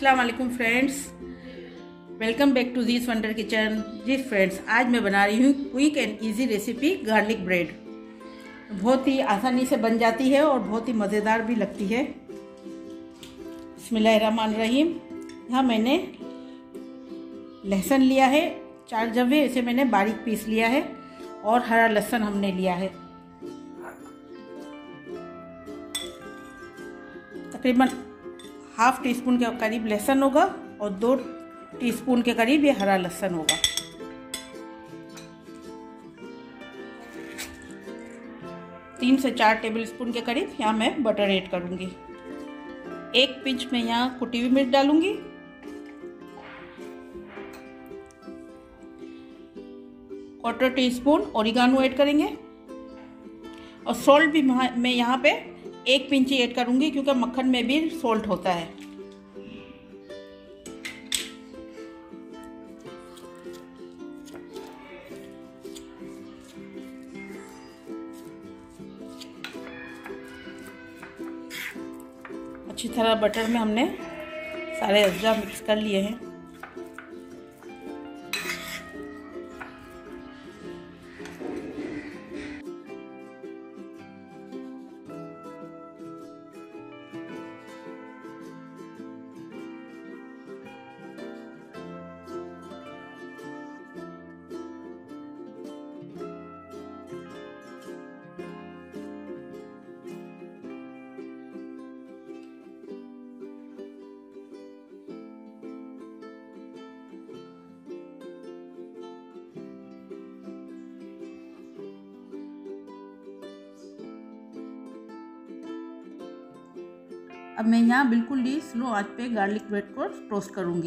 अस्सलाम वालेकुम friends, welcome back to Jees Wonder Kitchen. जी फ्रेंड्स, आज मैं बना रही हूँ quick and easy recipe garlic bread. बहुत ही आसानी से बन जाती है और बहुत ही मज़ेदार भी लगती है। बिस्मिल्लाहिर्रहमानिर्रहीम। यहाँ मैंने लहसुन लिया है 4 जवे, इसे मैंने बारीक पीस लिया है और हरा लहसुन हमने लिया है तकरीबन ½ टीस्पून के करीब लहसुन होगा और 2 टीस्पून के करीब ये हरा लहसुन होगा। तीन से 4 टेबलस्पून के करीब यहाँ मैं बटर ऐड करूँगी। 1 पिंच में यहाँ कुटी हुई मिर्च डालूंगी। क्वार्टर टीस्पून ओरिगानो ऐड करेंगे और सॉल्ट भी मैं यहाँ पे 1 पिंच ही ऐड करूंगी क्योंकि मक्खन में भी सॉल्ट होता है। अच्छी तरह बटर में हमने सारे अज्जा मिक्स कर लिए हैं। अब मैं यहाँ बिल्कुल ही स्लो आंच पे गार्लिक ब्रेड को टोस्ट करूँगी।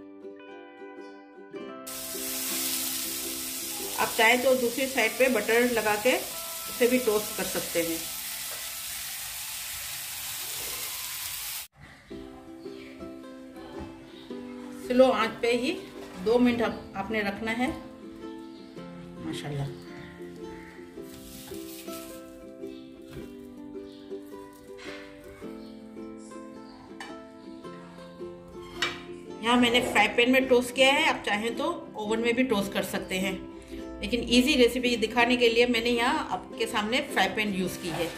आप चाहें तो दूसरी साइड पे बटर लगा के उसे भी टोस्ट कर सकते हैं। स्लो आंच पे ही 2 मिनट आपने रखना है। माशाल्लाह यहाँ मैंने फ्राई पैन में टोस्ट किया है। आप चाहें तो ओवन में भी टोस्ट कर सकते हैं, लेकिन इजी रेसिपी दिखाने के लिए मैंने यहाँ आपके सामने फ्राई पैन यूज़ की है।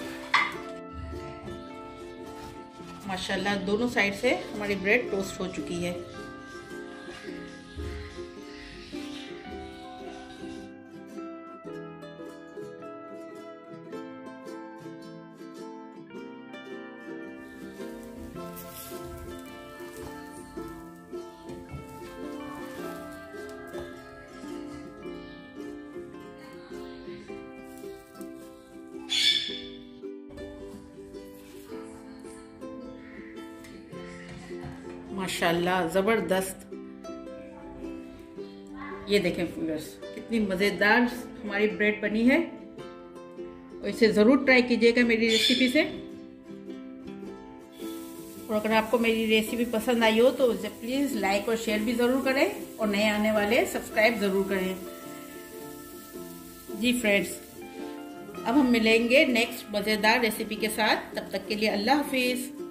माशाल्लाह दोनों साइड से हमारी ब्रेड टोस्ट हो चुकी है। माशाल्लाह ज़बरदस्त। ये देखें व्यूअर्स, कितनी मज़ेदार हमारी ब्रेड बनी है और इसे ज़रूर ट्राई कीजिएगा मेरी रेसिपी से। और अगर आपको मेरी रेसिपी पसंद आई हो तो उसे प्लीज़ लाइक और शेयर भी ज़रूर करें और नए आने वाले सब्सक्राइब ज़रूर करें। जी फ्रेंड्स, अब हम मिलेंगे नेक्स्ट मज़ेदार रेसिपी के साथ। तब तक के लिए अल्लाह हाफिज़।